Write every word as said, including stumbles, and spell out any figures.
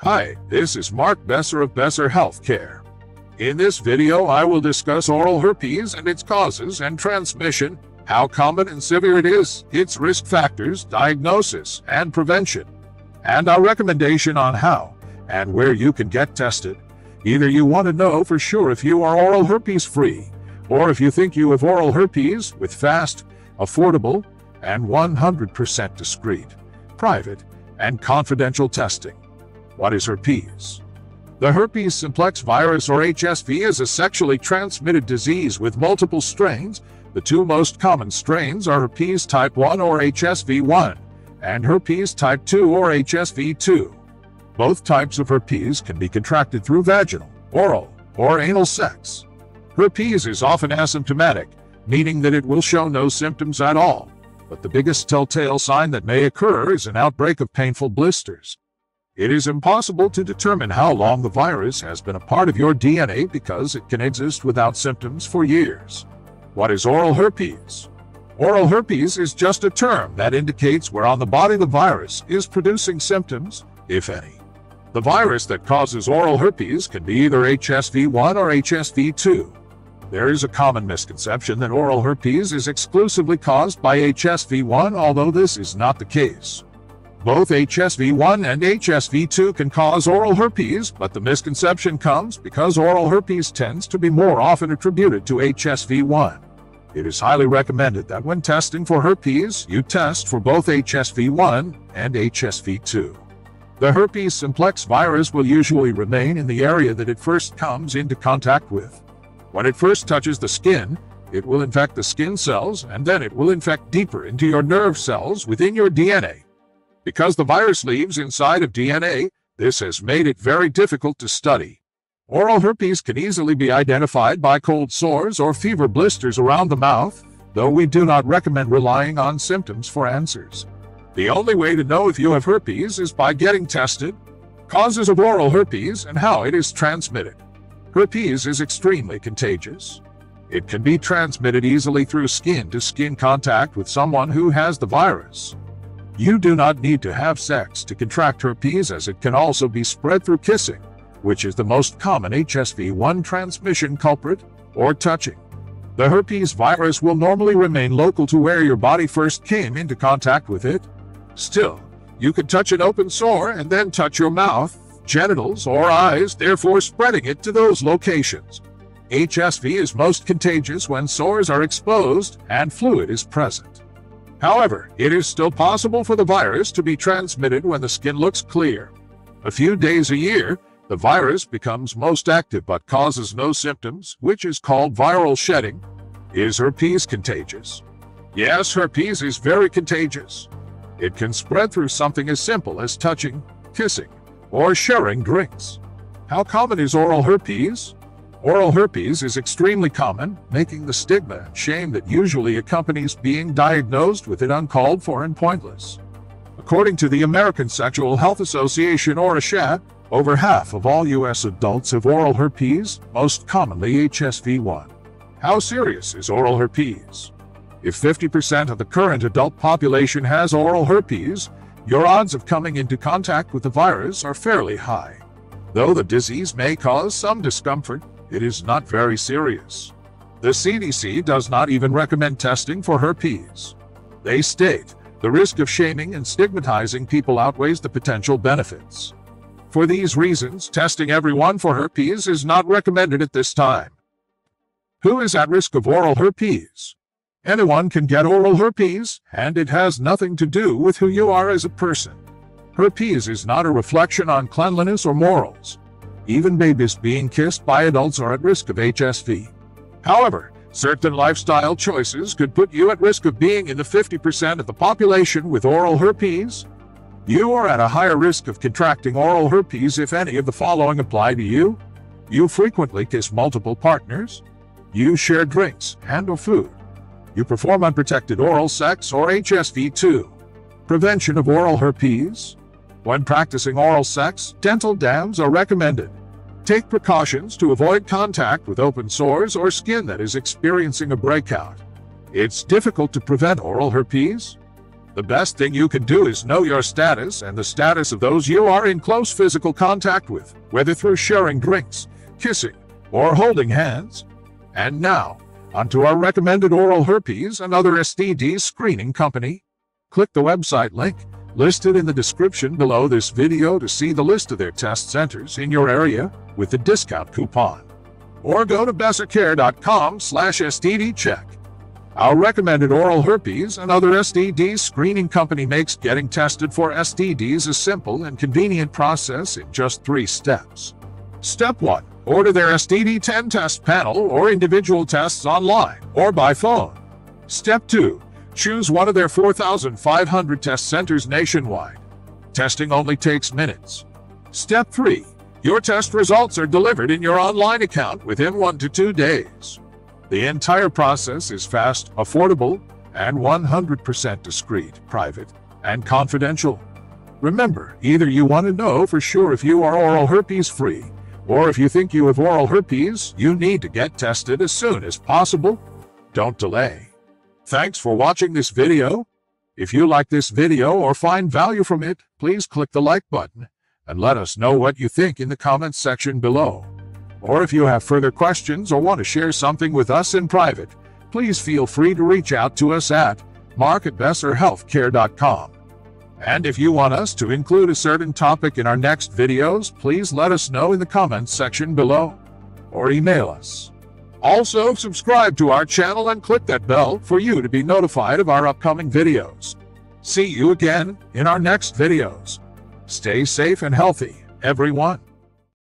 Hi, this is Mark Besser of Besser Healthcare. In this video, I will discuss oral herpes and its causes and transmission, how common and severe it is, its risk factors, diagnosis, and prevention, and our recommendation on how and where you can get tested. Either you want to know for sure if you are oral herpes free, or if you think you have oral herpes with fast, affordable, and one hundred percent discreet, private, and confidential testing. What is herpes? The herpes simplex virus, or H S V, is a sexually transmitted disease with multiple strains. The two most common strains are herpes type one, or H S V one, and herpes type two, or H S V two. Both types of herpes can be contracted through vaginal, oral, or anal sex. Herpes is often asymptomatic, meaning that it will show no symptoms at all, but the biggest telltale sign that may occur is an outbreak of painful blisters. It is impossible to determine how long the virus has been a part of your D N A because it can exist without symptoms for years. What is oral herpes? Oral herpes is just a term that indicates where on the body the virus is producing symptoms, if any. The virus that causes oral herpes can be either H S V one or H S V two. There is a common misconception that oral herpes is exclusively caused by H S V one, although this is not the case. Both H S V one and H S V two can cause oral herpes, but the misconception comes because oral herpes tends to be more often attributed to H S V one. It is highly recommended that when testing for herpes, you test for both H S V one and H S V two. The herpes simplex virus will usually remain in the area that it first comes into contact with. When it first touches the skin, it will infect the skin cells, and then it will infect deeper into your nerve cells within your D N A. Because the virus leaves inside of D N A, this has made it very difficult to study. Oral herpes can easily be identified by cold sores or fever blisters around the mouth, though we do not recommend relying on symptoms for answers. The only way to know if you have herpes is by getting tested. Causes of oral herpes and how it is transmitted. Herpes is extremely contagious. It can be transmitted easily through skin-to-skin contact with someone who has the virus. You do not need to have sex to contract herpes, as it can also be spread through kissing, which is the most common H S V one transmission culprit, or touching. The herpes virus will normally remain local to where your body first came into contact with it. Still, you could touch an open sore and then touch your mouth, genitals, or eyes, therefore spreading it to those locations. H S V is most contagious when sores are exposed and fluid is present. However, it is still possible for the virus to be transmitted when the skin looks clear. A few days a year, the virus becomes most active but causes no symptoms, which is called viral shedding. Is herpes contagious? Yes, herpes is very contagious. It can spread through something as simple as touching, kissing, or sharing drinks. How common is oral herpes? Oral herpes is extremely common, making the stigma and shame that usually accompanies being diagnosed with it uncalled for and pointless. According to the American Sexual Health Association, or A S H A, over half of all U S adults have oral herpes, most commonly H S V one. How serious is oral herpes? If fifty percent of the current adult population has oral herpes, your odds of coming into contact with the virus are fairly high. Though the disease may cause some discomfort, it is not very serious. The C D C does not even recommend testing for herpes. They state, the risk of shaming and stigmatizing people outweighs the potential benefits. For these reasons, testing everyone for herpes is not recommended at this time. Who is at risk of oral herpes? Anyone can get oral herpes, and it has nothing to do with who you are as a person. Herpes is not a reflection on cleanliness or morals. Even babies being kissed by adults are at risk of H S V. However, certain lifestyle choices could put you at risk of being in the fifty percent of the population with oral herpes. You are at a higher risk of contracting oral herpes if any of the following apply to you. You frequently kiss multiple partners. You share drinks and/or food. You perform unprotected oral sex, or H S V two. Prevention of oral herpes. When practicing oral sex, dental dams are recommended. Take precautions to avoid contact with open sores or skin that is experiencing a breakout. It's difficult to prevent oral herpes. The best thing you can do is know your status and the status of those you are in close physical contact with, whether through sharing drinks, kissing, or holding hands. And now, onto our recommended oral herpes and other S T Ds screening company. Click the website link listed in the description below this video to see the list of their test centers in your area with the discount coupon. Or go to besser care dot com slash S T D check. Our recommended oral herpes and other S T Ds screening company makes getting tested for S T Ds a simple and convenient process in just three steps. Step one. Order their S T D ten test panel or individual tests online or by phone. Step two. Choose one of their four thousand five hundred test centers nationwide. Testing only takes minutes. Step three. Your test results are delivered in your online account within one to two days. The entire process is fast, affordable, and one hundred percent discreet, private, and confidential. Remember, either you want to know for sure if you are oral herpes free, or if you think you have oral herpes, you need to get tested as soon as possible. Don't delay. Thanks for watching this video. If you like this video or find value from it, please click the like button and let us know what you think in the comments section below. Or if you have further questions or want to share something with us in private, please feel free to reach out to us at mark at besser healthcare dot com. And if you want us to include a certain topic in our next videos, please let us know in the comments section below, or email us. Also, subscribe to our channel and click that bell for you to be notified of our upcoming videos. See you again in our next videos. Stay safe and healthy, everyone.